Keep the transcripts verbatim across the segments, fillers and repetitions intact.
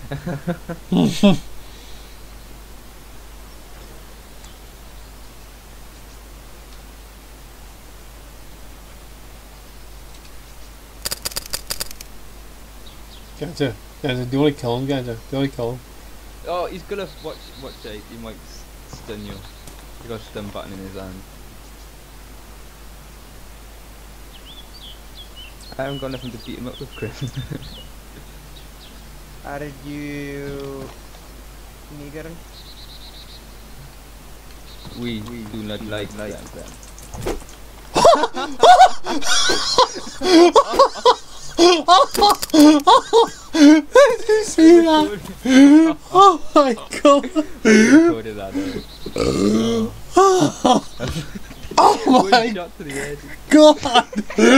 Gotcha. Gotcha. Do you want to kill him? Gotcha. Do you want to kill him? Oh, he's gonna watch. Watch Jake. He might stun you. He got a stun button in his hand. I haven't got nothing to beat him up with, Chris. How did you nigger? We, we do not like like them. Did you see that? Oh my god! Recorded that, Oh my shot to the head. god!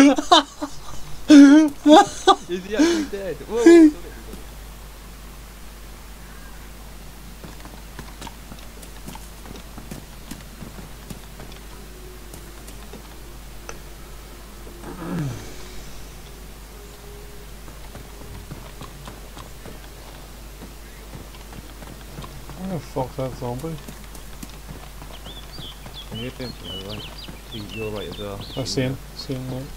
Is he actually dead? Whoa, whoa, Where the fuck's that zombie? and you're doing something right. You're right as well. I see him. See him, mate.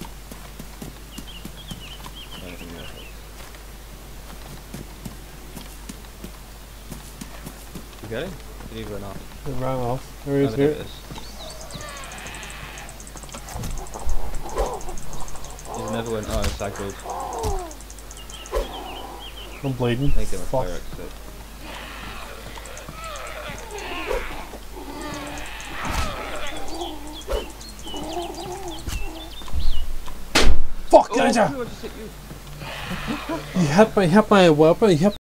You got it? Did he run off? He ran off. There he is here. There's another one. Oh, it's cycles. I'm bleeding. Make him a Fuck. fire exit. Fuck, Oh, gotcha! I just hit you. He hit my, hit my weapon. He hit